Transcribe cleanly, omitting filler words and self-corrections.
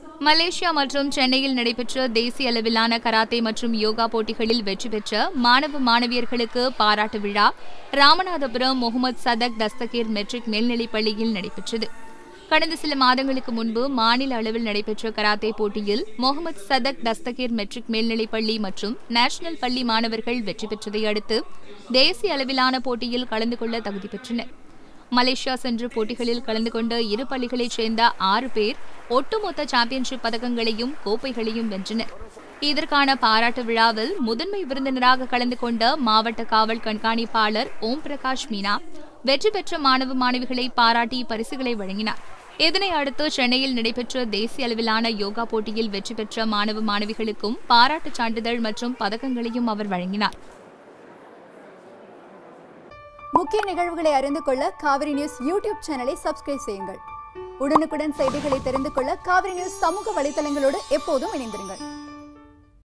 Malaysia மற்றும் சென்னையில் நடைபெற்ற தேசிய அளவிலான கராத்தே மற்றும் யோகா போட்டிகளில் வெற்றி பெற்ற மாணவ மாணவியர்களுக்கு பாராட்டு விழா ராமநாதபுரம் முகமது சதக் தஸ்தகீர் மெட்ரிக் மேல்நிலைப் பள்ளியில் நடைபெற்றது. கடந்த சில மாதங்களுக்கு முன்பு மாநில அளவில் நடைபெற்ற கராத்தே போட்டியில் முகமது சதக் தஸ்தகீர் மெட்ரிக் மேல்நிலைப் பள்ளி மற்றும் நேஷனல் பள்ளி மாணவர்கள் வெற்றி பெற்றதை அடுத்து தேசிய அளவிலான போட்டியில் கலந்து கொள்ள தகுதி பெற்றனர். மலேசியா சென்று போட்டிகளில் கலந்து கொண்ட இரு பள்ளிகளைச் சேர்ந்த 6 பேர் ஒட்டுமொத்த சாம்பியன்ஷிப் பதக்கங்களையும் கோப்பைகளையும் வென்றனர். இதற்கான பாராட்டு விழாவில் முதன்மை விருந்தினராக கலந்து கொண்ட மாவட்ட காவல் கண்காணிப்பாளர் ஓம் பிரகாஷ் மீனா வெற்றி பெற்ற மாணவ மாணவிகளை பாராட்டி பரிசுகளை வழங்கினார். இதனை அடுத்து சென்னையில் நடைபெற்ற தேசிய அளவிலான யோகா போட்டியில் வெற்றி பெற்ற மாணவ மாணவிகளுக்கும் பாராட்டுச் சான்றிதழ் மற்றும் பதக்கங்களையும் அவர் வழங்கினார். முக்கிய நிகழ்வுகளை அறிந்து கொள்ள காவிரி நியூஸ் யூடியூப் சேனலை சப்ஸ்கிரைப் செய்யுங்கள். உடனுக்குடன் செய்திகளை தெரிந்து கொள்ள காவிரி நியூஸ் சமூக வலைதளங்களோடு எப்போதும் இணைந்திருங்கள்.